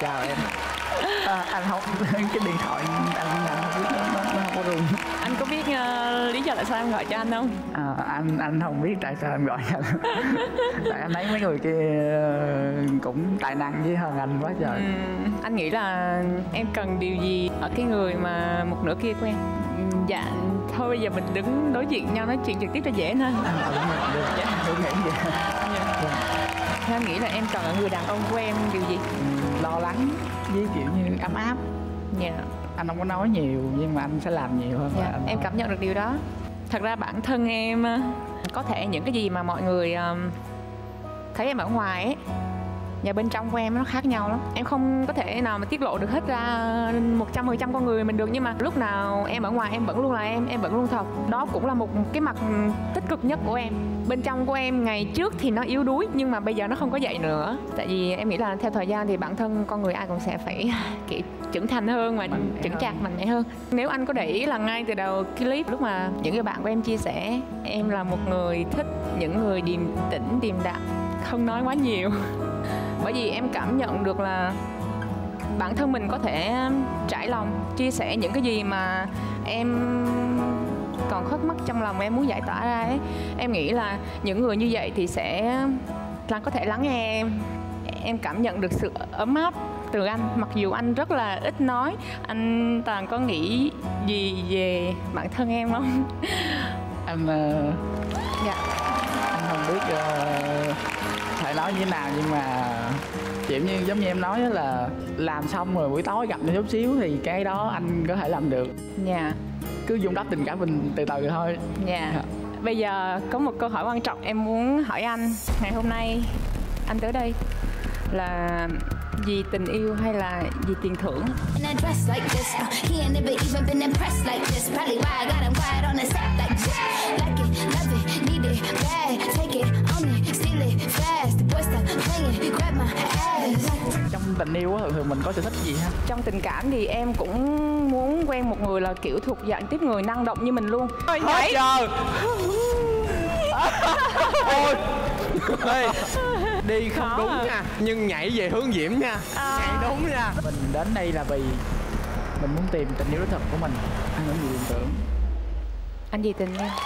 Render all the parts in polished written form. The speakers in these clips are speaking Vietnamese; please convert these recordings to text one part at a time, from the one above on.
chào em. Anh không cái điện thoại anh không biết nó không có rung. Anh có biết lý do tại sao em gọi cho anh không? Anh không biết tại sao em gọi anh. Tại anh thấy mấy người kia cũng tài năng với hơn anh quá trời. Anh nghĩ là em cần điều gì ở cái người mà một nửa kia của em? Dạ thôi bây giờ mình đứng đối diện nhau nói chuyện trực tiếp cho dễ thôi. Đúng nghĩ vậy. Thế anh nghĩ là em cần ở người đàn ông của em điều gì? Lo lắng với kiểu như ấm áp. Dạ. Anh không có nói nhiều nhưng mà anh sẽ làm nhiều hơn. Dạ, em cảm nhận được điều đó. Thật ra bản thân em có thể những cái gì mà mọi người thấy em ở ngoài ấy và bên trong của em nó khác nhau lắm. Em không có thể nào mà tiết lộ được hết ra 100% con người mình được. Nhưng mà lúc nào em ở ngoài em vẫn luôn là em vẫn luôn thật. Đó cũng là một cái mặt tích cực nhất của em. Bên trong của em ngày trước thì nó yếu đuối nhưng mà bây giờ nó không có vậy nữa. Tại vì em nghĩ là theo thời gian thì bản thân con người ai cũng sẽ phải kiểu trưởng thành hơn và chững chạc mạnh mẽ hơn. Nếu anh có để ý là ngay từ đầu clip lúc mà những người bạn của em chia sẻ, em là một người thích những người điềm tĩnh, điềm đạm, không nói quá nhiều. Bởi vì em cảm nhận được là bản thân mình có thể trải lòng, chia sẻ những cái gì mà em còn khuất mắc trong lòng em muốn giải tỏa ra ấy. Em nghĩ là những người như vậy thì sẽ có thể lắng nghe em. Em cảm nhận được sự ấm áp từ anh. Mặc dù anh rất là ít nói. Anh Toàn có nghĩ gì về bản thân em không? Anh dạ. Anh không biết phải nói như thế nào nhưng mà kiểu như giống như em nói là làm xong rồi buổi tối gặp nhau chút xíu thì cái đó anh có thể làm được. Dạ. Cứ vun đắp tình cảm mình từ từ thôi. Dạ. Bây giờ có một câu hỏi quan trọng em muốn hỏi anh. Ngày hôm nay anh tới đây là vì tình yêu hay là vì tiền thưởng? Trong tình yêu á thường mình có sở thích gì ha? Trong tình cảm thì em cũng muốn quen một người là kiểu thuộc dạng tiếp người năng động như mình luôn. Hết giờ. Ôi. Ê, đi không khó đúng à. nha, nhưng nhảy về hướng Diễm nha. Nhảy đúng nha. Mình đến đây là vì mình muốn tìm tình yêu đích thực của mình. Anh muốn gì tiền tưởng? Anh gì tình em?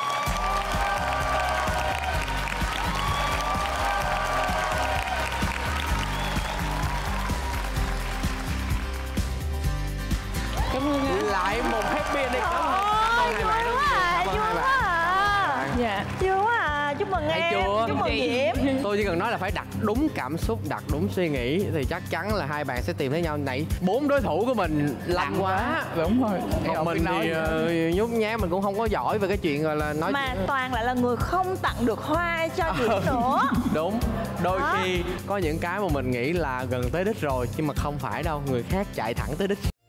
Cảm ơn anh. Lại một happy ending. Cảm ơn hai bạn rất nhiều. Cảm ơn hai bạn. Dạ. Chưa quá à, chúc mừng Thấy em. chưa? Chúc mừng Diễm. Tôi chỉ cần nói là phải đặt đúng cảm xúc, đặt đúng suy nghĩ thì chắc chắn là hai bạn sẽ tìm thấy nhau. Nãy 4 đối thủ của mình lạnh quá. Đúng rồi. Còn mình thì nhút nhát, mình cũng không có giỏi về cái chuyện gọi là nói Mà Toàn lại là người không tặng được hoa cho Diễm nữa. đúng. Đôi khi có những cái mà mình nghĩ là gần tới đích rồi nhưng mà không phải đâu, người khác chạy thẳng tới đích.